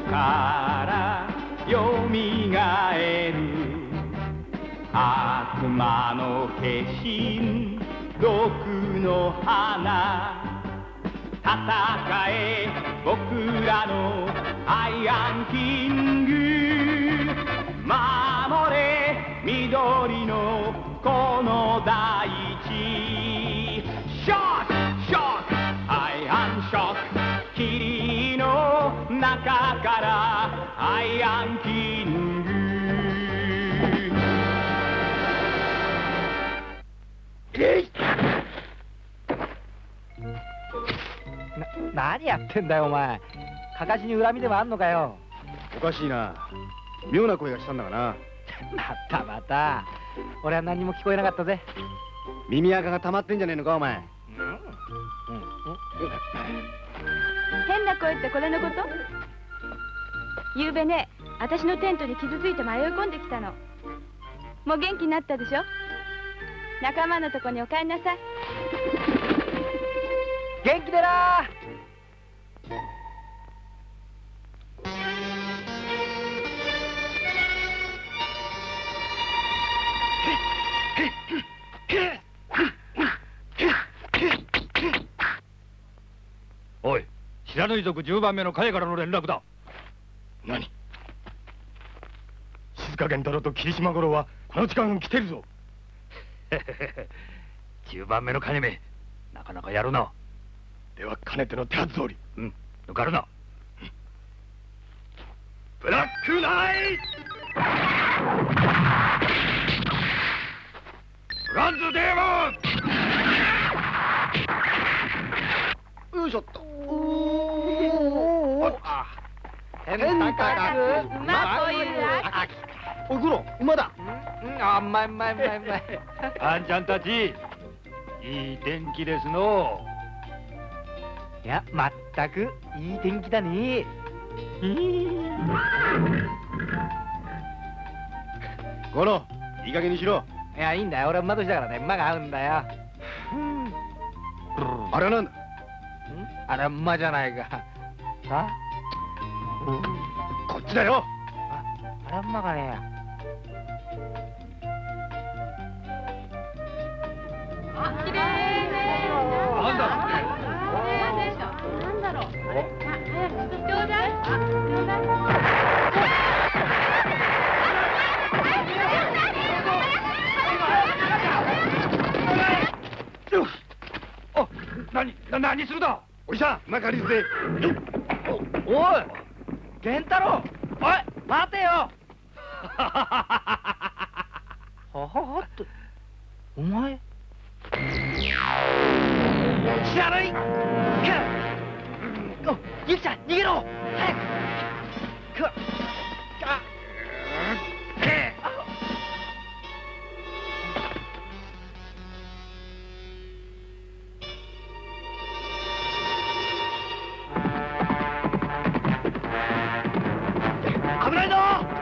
からよみがえる悪魔の化身毒の花戦え僕らのアイアンキング守れ緑のこの大地ショックショックアイアンショック霧の中からアイアンキング何やってんだよお前。かかしに恨みでもあんのかよ。 おかしいな。妙な声がしたんだがな。 また俺は何にも聞こえなかったぜ。 耳垢が溜まってんじゃねえのかお前。 変な声ってこれのこと？ゆうべね、私のテントに傷ついて迷い込んできたの。もう元気になったでしょ？仲間のとこにお帰りなさい。 元気でな。 おい、白縫族10番目の会からの連絡だ。 何？静香源太郎と霧島五郎はこの時間来てるぞ。 10番目の金目、なかなかやるな。 ではかねての手はず通り。 抜かるな。 ブラックナイトフランズデーモン。 よいしょっと。 変なかく馬という秋。 おい五郎、馬だ。 あ、うまいうまいうまいうまい。 あんちゃんたち、いい天気ですの。 いや、まったくいい天気だね。 五郎、いい加減にしろ。 いや、いいんだよ。俺は馬年だからね、馬が合うんだよ。 あれはなんだ？ あれは馬じゃないか。あ？ こっちだよ。 あれは馬がねえや。 きれいね。 なんだ？ なんだろう。あれ？早くちょうだい。ちょうだい。 何するだ。 おじさん、馬借りるぜ。 おい、源太郎。おい、待てよ。ははって、お前。知らない。ゆきちゃん、逃げろ。早く。危ないぞ。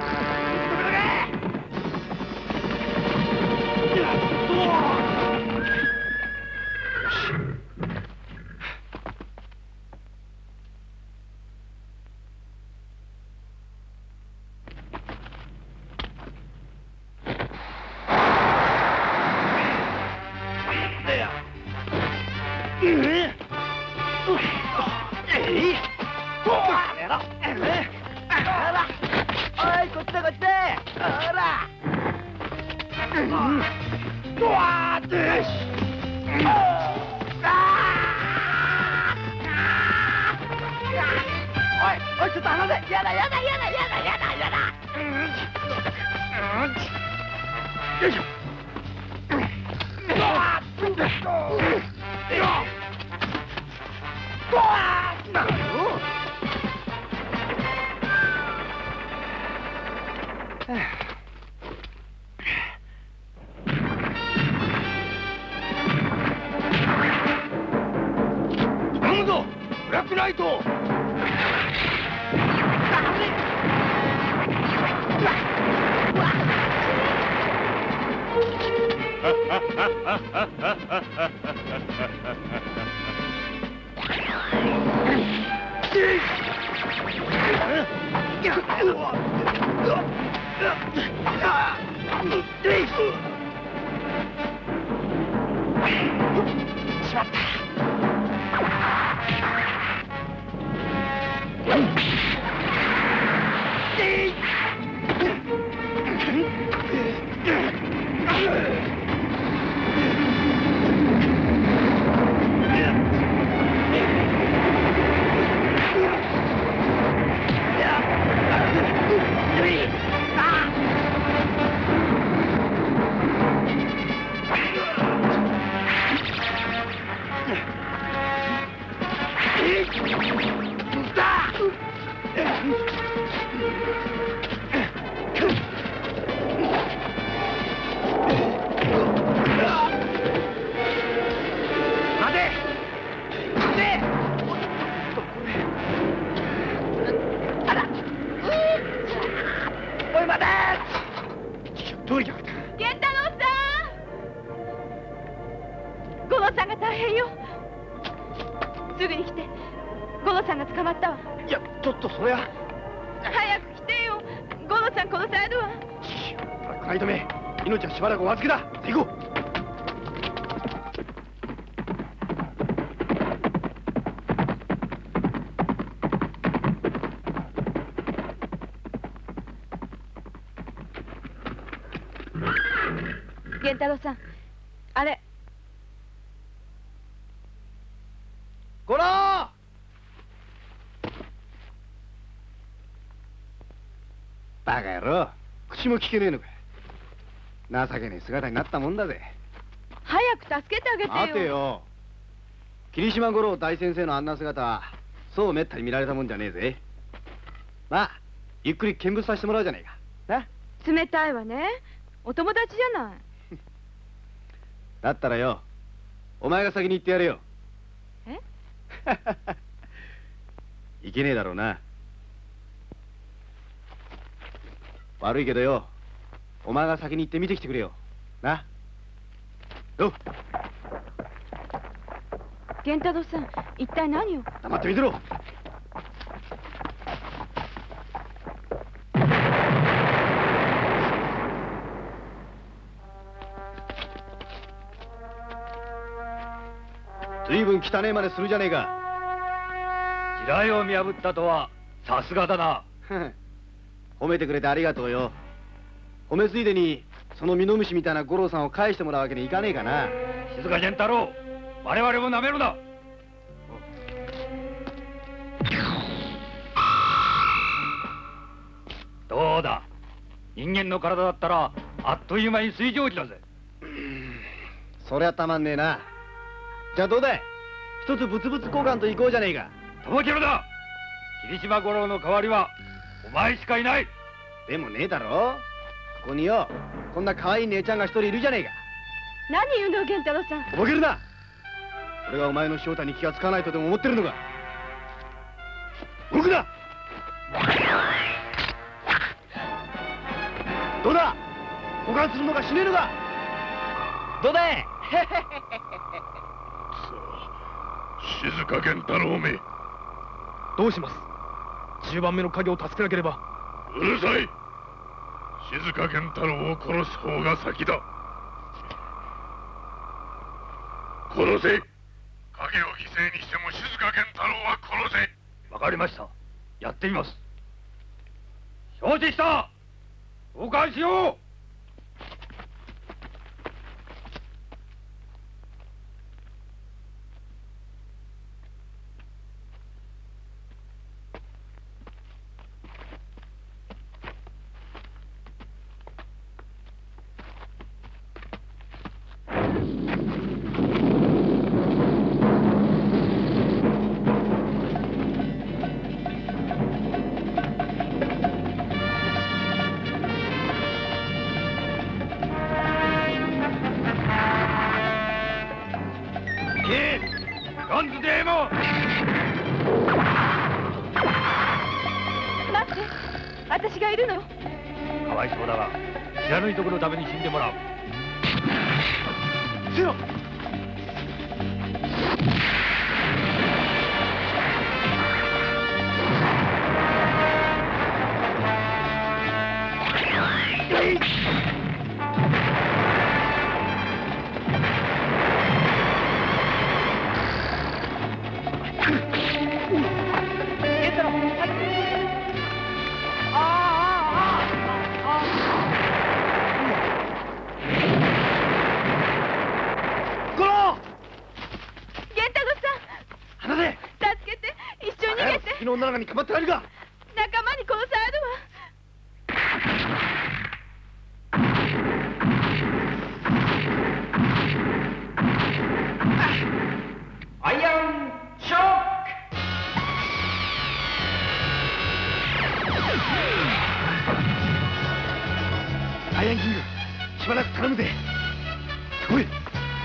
頼むぞ、ブラックナイト。 しまった。しばらくお預けだ。行こう。 源太郎さん、あれ。 五郎。バカ野郎、口も聞けねえのか。情けねえ姿になったもんだぜ。 早く助けてあげてよ。 待てよ。霧島五郎大先生のあんな姿はそうめったに見られたもんじゃねえぜ。まあゆっくり見物させてもらうじゃねえかな。 冷たいわね。お友達じゃない。 だったらよ、お前が先に行ってやれよ。 えいけねえだろうな。悪いけどよ、お前が先に行って見てきてくれよ。な。よ。 源太郎さん、一体何を。 黙って見てろ。ずいぶん汚え真似するじゃねえか。 地雷を見破ったとはさすがだな。 褒めてくれてありがとうよ。褒めついでにそのミノムシみたいな五郎さんを返してもらうわけにいかねえかな。 静か源太郎、我々もなめるな。どうだ、人間の体だったらあっという間に水蒸気だぜ。 そりゃたまんねえな。じゃあどうだい、一つ物々交換と行こうじゃねえか。 とぼけるな。霧島五郎の代わりはお前しかいない。 でもねえだろ、ここによ、こんな可愛い姉ちゃんが一人いるじゃねえか。 何言うの源太郎さん。 とぼけるな。俺がお前の正体に気がつかないとでも思ってるのか。動くな。どうだ、交換するのかしねえのか。どうだい。 静か源太郎め。 どうします。10番目の影を助けなければ。 うるさい。静か源太郎を殺す方が先だ。殺せ。影を犠牲にしても静か源太郎は殺せ。 わかりました。やってみます。承知した。交換しよう。ガンズデーモン。 待って、私がいるの。 かわいそうだが知らぬいところのために死んでもらう。 せろ。 の女の子にかばってられるか。 仲間に殺されるわ。 アイアンショック。アイアンキング、しばらく頼むぜ。おい。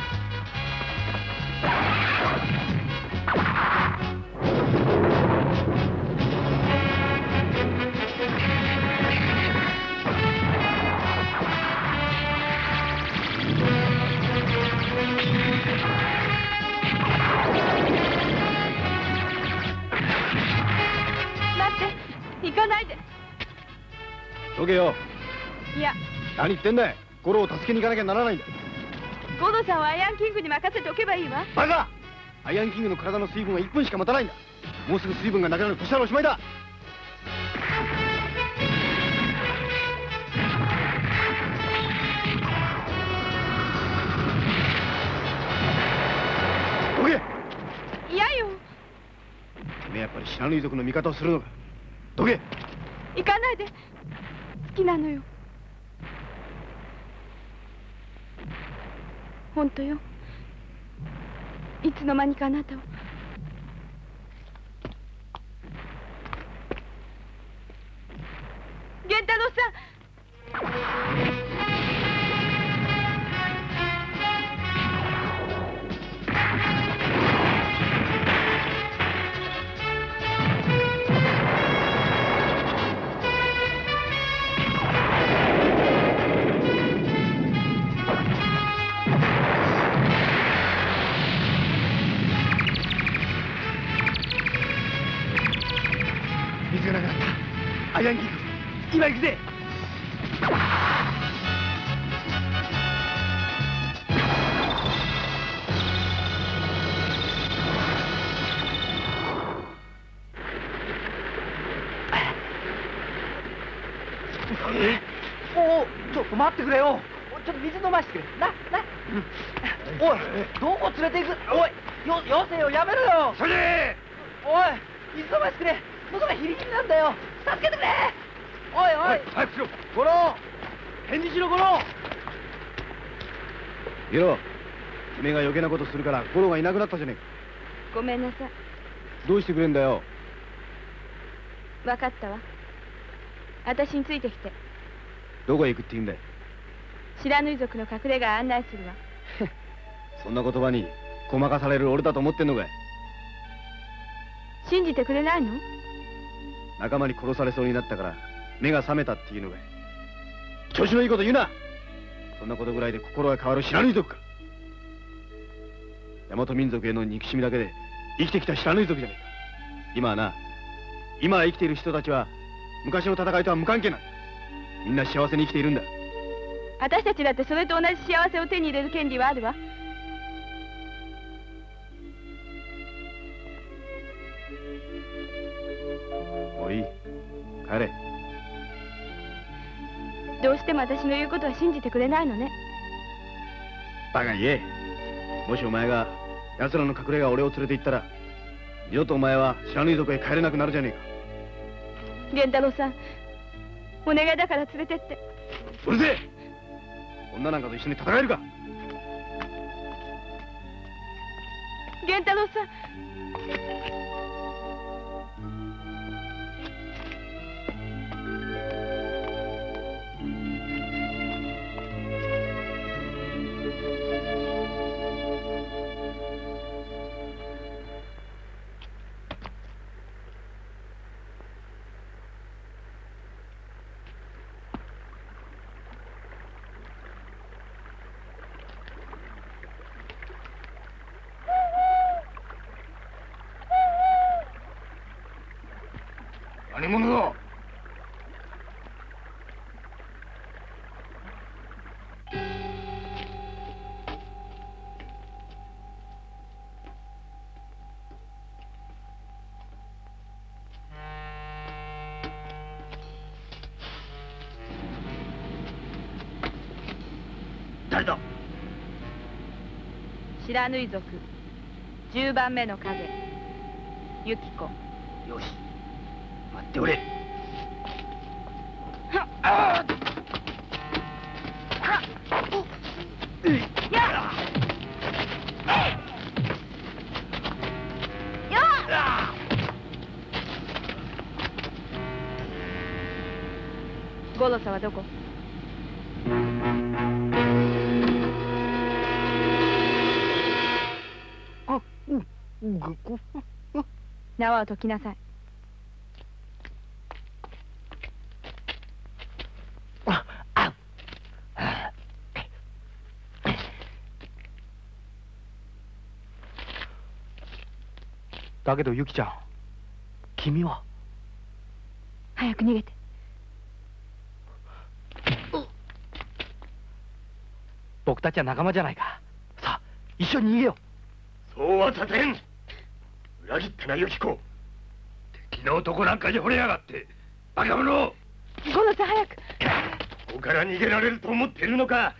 行かないで。 どけよ。 いや、 何言ってんだい。ゴロを助けに行かなきゃならないんだ。 ゴロさんはアイアンキングに任せておけばいいわ。 バカ。アイアンキングの体の水分は1分しか持たないんだ。もうすぐ水分がなくなるとしたらおしまいだ。どけ。 嫌よ。 てめえやっぱり知らぬ遺族の味方をするのか。どけ。 行かないで。好きなのよ。本当よ。いつの間にかあなたを。源太郎さん。 水がなくなった。アイアンキング、今行くぜ。 おお、ちょっと待ってくれよ。ちょっと水飲ましてくれ。な。おい、どこ連れて行く。おい、よせよ、やめろよ。 それ。 おい、水飲ましてくれ。喉がヒリヒリなんだよ。助けてくれ。おい。 早くしろ。 ゴロ、返事しろゴロ。 ゲロ、君が余計なことするからゴロがいなくなったじゃねえか。 ごめんなさい。 どうしてくれんだよ。 分かったわ。私についてきて。 どこへ行くって言うんだよ。 知らぬ遺族の隠れ家案内するわ。 そんな言葉にごまかされる俺だと思ってんのかい。 信じてくれないの？ 仲間に殺されそうになったから目が覚めたっていうのかい。調子のいいこと言うな。そんなことぐらいで心が変わる知らぬ遺族か。大和民族への憎しみだけで生きてきた知らぬ遺族じゃねえか。今生きている人たちは昔の戦いとは無関係なんだ。みんな幸せに生きているんだ。 私たちだってそれと同じ幸せを手に入れる権利はあるわ。 もういい。帰れ。 どうしても私の言うことは信じてくれないのね。 バカ言え。もしお前が奴らの隠れ家俺を連れて行ったら二度とお前は知らぬ遺族へ帰れなくなるじゃねえか。 源太郎さん、お願いだから連れてって。 うるせえ。女なんかと一緒に戦えるか。 源太郎さん。 何者だ。 誰だ。 知らぬ遺族10番目の影ユキコ。 よし、 待っておれ。 五郎さんはどこ？縄を解きなさい。 だけどユキちゃん、君は。 早く逃げて。 僕たちは仲間じゃないか。さあ一緒に逃げよう。そうはさせん。裏切ったなユキコ。敵の男なんかに惚れやがって、バカ者。 五郎さん、早く。 ここから逃げられると思っているのか。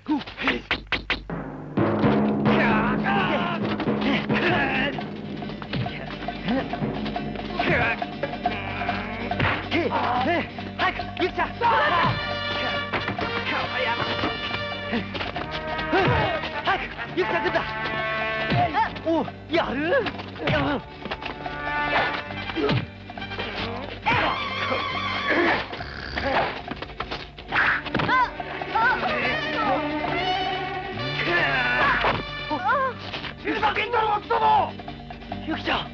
早くユキちゃん。早くユキちゃん来んだ。おう、やる。 ふざけんなろ、貴様。 ユキちゃん。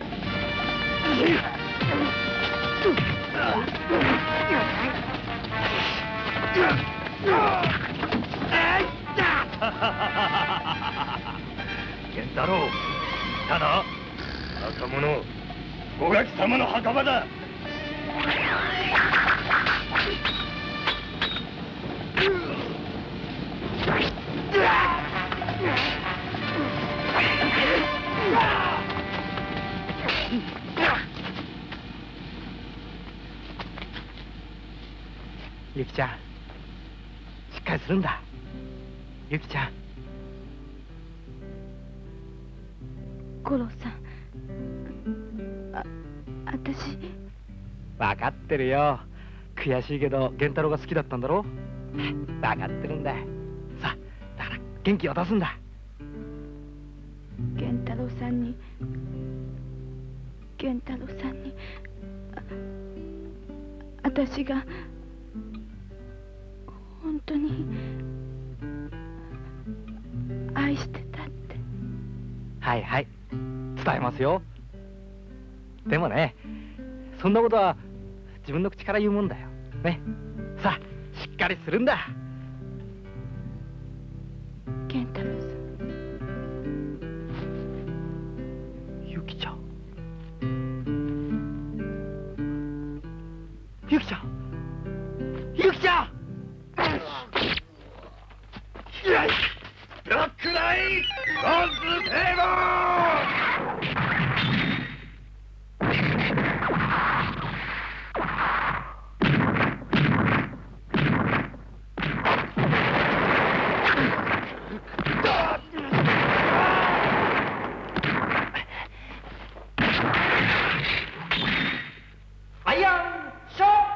源太郎、来たな。若者、五垣様の墓場だ。 ユキちゃん、しっかりするんだ。ユキちゃん。 五郎さん、私。 分かってるよ。悔しいけど源太郎が好きだったんだろ。分かってるんだ。さあ、だから元気を出すんだ。 源太郎さんに私が本当に愛してたって。 はいはい、伝えますよ。でもね、そんなことは自分の口から言うもんだよね。さあ、しっかりするんだ。 源太郎さん。 ユキちゃん。ユキちゃん。ユキちゃん。 ブラックナイトロンズテーマアイアンショック。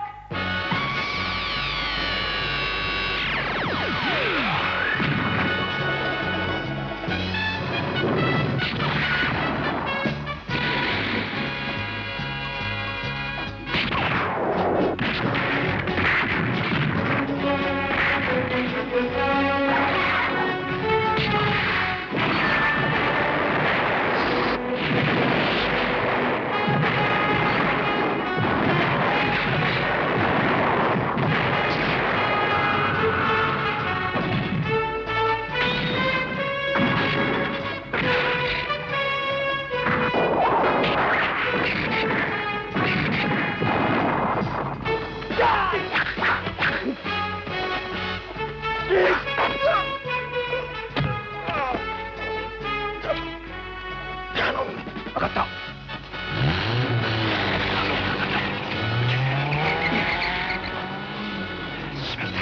分かった。 しまった。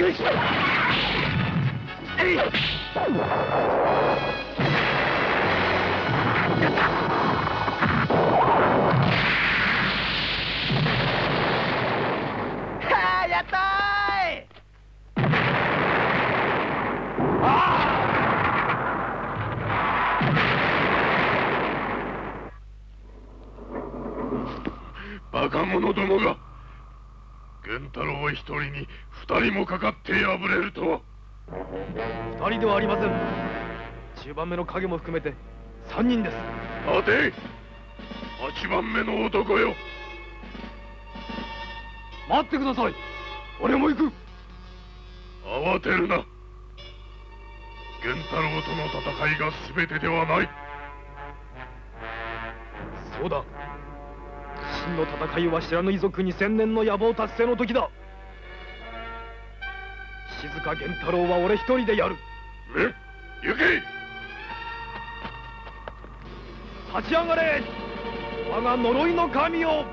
やったーい。 バカ者どもが源太郎一人に二人もかかって敗れるとは。 二人ではありません。10番目の影も含めて3人です。 待て、8番目の男よ。 待ってください。俺も行く。 慌てるな。源太郎との戦いが全てではない。 そうだ、真の戦いは知らぬ遺族2000年の野望達成の時だ。静源太郎は俺一人でやる。 行け。 立ち上がれ、我が呪いの神よ。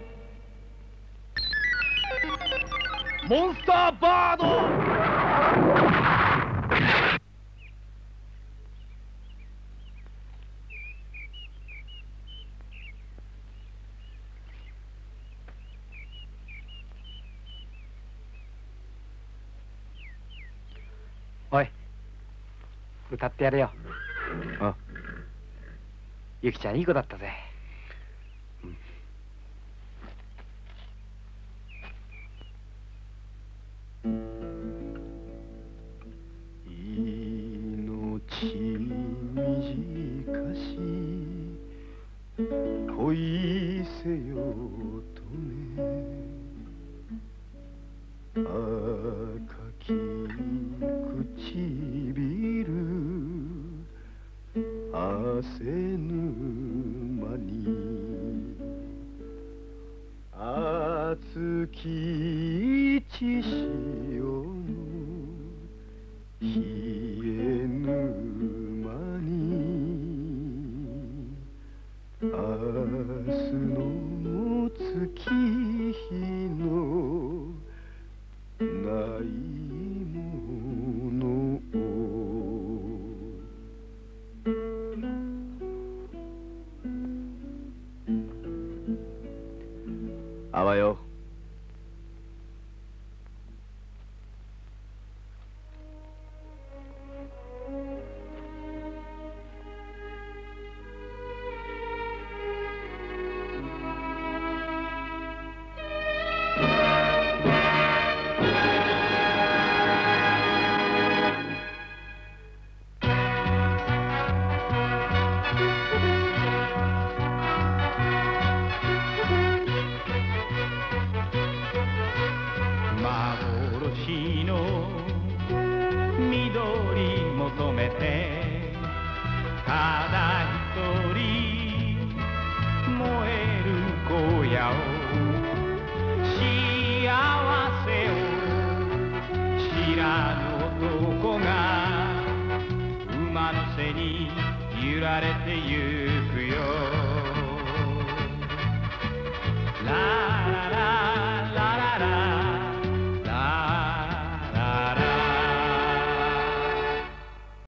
モンスターバード。 おい、歌ってやれよ。あ、ゆきちゃんいい子だったぜ。 短し恋せよとね、赤き唇汗沼に熱き血潮の冷え沼に明日の月日のないものをあわよ。幻の緑求めてただ一人燃える荒野を幸せを知らぬ男が馬の背に揺られてゆくよ。